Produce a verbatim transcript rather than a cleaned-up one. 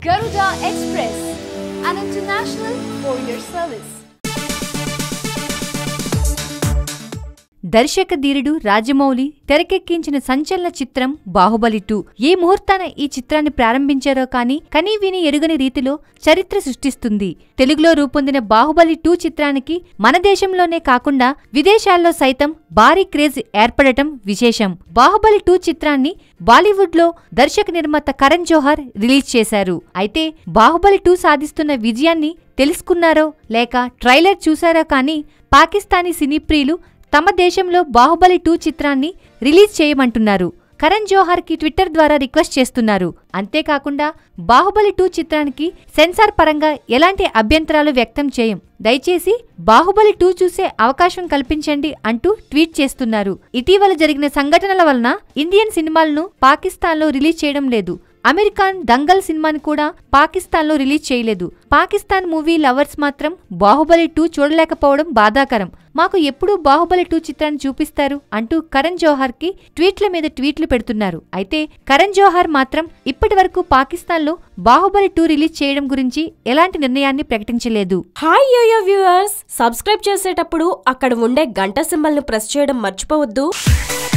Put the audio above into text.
Garuda Express, an international courier service. దర్శక ధీరుడు రాజమౌళి తెరకెక్కించిన సంచలన చిత్రం బాహుబలి టూ. ఏ ముహూర్తాన ఈ చిత్రాన్ని ప్రారంభించారో కానీ కనీ విని ఎరుగని రీతిలో చరిత్ర సృష్టిస్తుంది. తెలుగులో రూపొందిన బాహుబలి టూ చిత్రానికి మన దేశంలోనే కాకుండా విదేశాల్లో సైతం భారీ క్రేజ్ ఏర్పడటం విశేషం. బాహుబలి టూ చిత్రాన్ని బాలీవుడ్ లో దర్శక నిర్మాత కరణ్ జోహార్ రిలీజ్ చేశారు. అయితే బాహుబలి టూ సాధిస్తున్న విజయాన్ని తెలుసుకున్నారో లేక ట్రైలర్ చూశారో కానీ పాకిస్తానీ సినీ ప్రియులు తమ దేశంలో బాహుబలి టూ చిత్రాన్ని రిలీజ్ చేయమంటున్నారు. కరణ్ జోహార్ కి ట్విట్టర్ ద్వారా రిక్వెస్ట్ చేస్తున్నారు. అంతేకాకుండా బాహుబలి టూ చిత్రానికి సెన్సార్ పరంగా ఎలాంటి అభ్యంతరాలు వ్యక్తం చేయం, దయచేసి బాహుబలి టూ చూసే అవకాశం కల్పించండి అంటూ ట్వీట్ చేస్తున్నారు. ఇటీవల జరిగిన సంఘటనల వలన ఇండియన్ సినిమాలను పాకిస్తాన్లో రిలీజ్ చేయడం లేదు. అమెరికాన్ దంగల్ సినిమాని కూడా పాకిస్తాన్లో రిలీజ్ చేయలేదు. పాకిస్తాన్ మూవీ లవర్స్ మాత్రం బాహుబలి టూ చూడలేకపోవడం బాధాకరం. మాకు ఎప్పుడూ బాహుబలి టూ చిత్రాన్ని చూపిస్తారు అంటూ కరణ్ జోహార్ కి ట్వీట్ల మీద ట్వీట్లు పెడుతున్నారు. అయితే కరణ్ జోహార్ మాత్రం ఇప్పటి వరకు పాకిస్తాన్లో బాహుబలి టూ రిలీజ్ చేయడం గురించి ఎలాంటి నిర్ణయాన్ని ప్రకటించలేదు. హాయ్ యోయో వ్యూవర్స్, సబ్స్క్రైబ్ చేసేటప్పుడు అక్కడ ఉండే గంట సింబల్ ను ప్రెస్ చేయడం మర్చిపోవద్దు.